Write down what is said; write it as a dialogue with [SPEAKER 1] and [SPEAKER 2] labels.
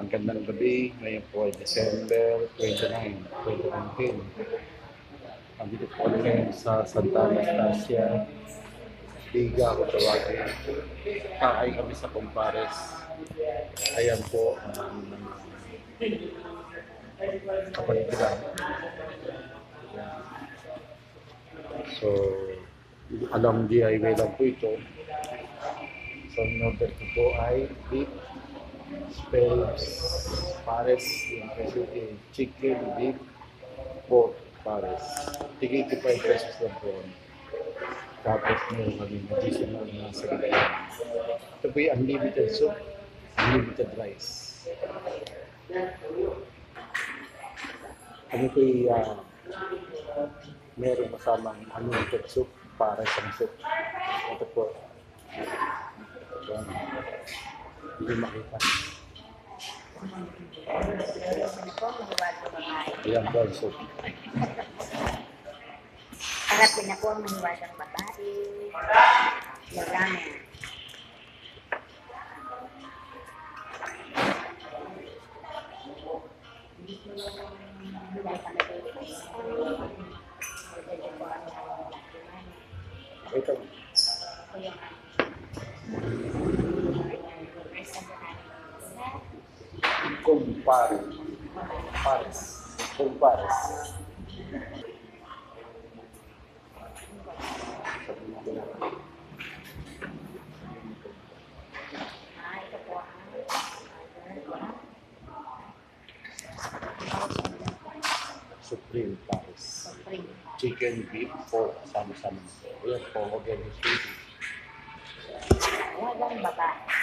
[SPEAKER 1] Magandang gabi. Ngayon po ay December 29, 2019. Nandito po kami ngayon sa Santa Anastasia, Liga, kung tawagin. Kakain kami sa Compares. Ayan po ang kapatid ko lang. So, alam DIY lang po ito. So, number ko po ay beef, spells, pares, chicken, beef, pork, pares. Tigil 5 pesos lang po. Tapos meron kami additional na sa gitna. Ito po yung unlimited soup, unlimited rice. Ano po yung meron kasamang unlimited soup para sa soup. Ito po. Ito. Hindi makita. Ayan po ang soup.
[SPEAKER 2] Harapin ako ang mahiwagang babae. Marami.
[SPEAKER 1] Ito. Compares. Pares. Compares.
[SPEAKER 2] Ito po ang
[SPEAKER 1] Supreme Pares.
[SPEAKER 2] Supreme.
[SPEAKER 1] Chicken, beef, pork, sama-sama. Ayan po, huwag yan yung sweetie.
[SPEAKER 2] Mahiwagang babae.